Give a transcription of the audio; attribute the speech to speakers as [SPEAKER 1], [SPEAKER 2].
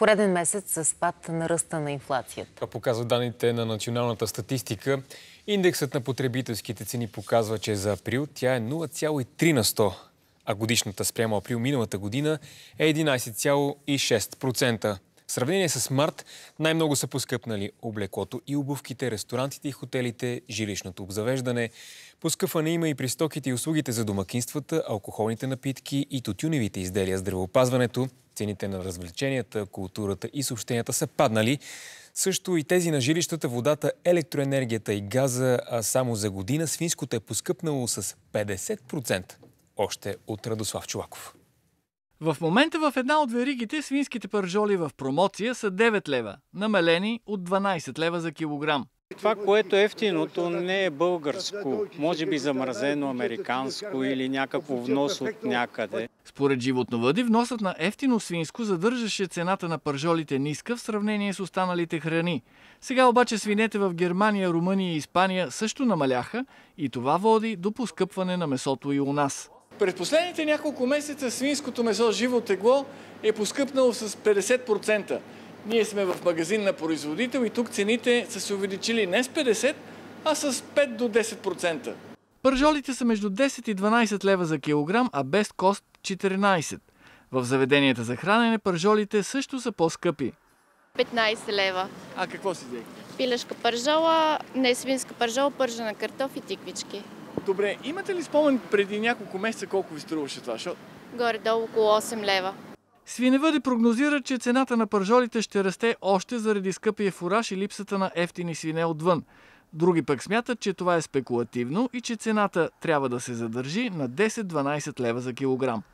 [SPEAKER 1] Пореден месец с спад на ръста на инфлацията.
[SPEAKER 2] Това показва данните на националната статистика. Индексът на потребителските цени показва, че за април тя е 0,3 на 100, а годишната спрямо април миналата година е 11,6%. В сравнение с март най-много са поскъпнали облеклото и обувките, ресторантите и хотелите, жилищното обзавеждане. Поскъпване има и при стоките и услугите за домакинствата, алкохолните напитки и тютюневите изделия. Здравеопазването, цените на развлеченията, културата и съобщенията са паднали. Също и тези на жилищата, водата, електроенергията и газа, а само за година свинското е поскъпнало с 50%. Още от Радослав Чолаков.
[SPEAKER 3] В момента в една от веригите свинските пържоли в промоция са 9 лева, намалени от 12 лева за килограм.
[SPEAKER 4] Това, което е ефтиното, не е българско, може би замразено американско или някакво внос от някъде.
[SPEAKER 3] Според животновъди, вносът на ефтино свинско задържаше цената на пържолите ниска в сравнение с останалите храни. Сега обаче свинете в Германия, Румъния и Испания също намаляха и това води до поскъпване на месото и у нас. През последните няколко месеца свинското месо живо тегло е поскъпнало с 50%. Ние сме в магазин на производител и тук цените са се увеличили не с 50, а с 5 до 10%. Пържолите са между 10 и 12 лева за килограм, а без кост 14. В заведенията за хранене пържолите също са по-скъпи.
[SPEAKER 5] 15 лева.
[SPEAKER 3] А какво си взех?
[SPEAKER 5] Пилешка пържола, не свинска пържола, пържена картоф и тиквички.
[SPEAKER 3] Добре, имате ли спомен преди няколко месеца колко ви струваше това?
[SPEAKER 5] Горе-долу около 8 лева.
[SPEAKER 3] Свиневъди прогнозират, че цената на пържолите ще расте още заради скъпия фураж и липсата на ефтини свине отвън. Други пък смятат, че това е спекулативно и че цената трябва да се задържи на 10-12 лева за килограм.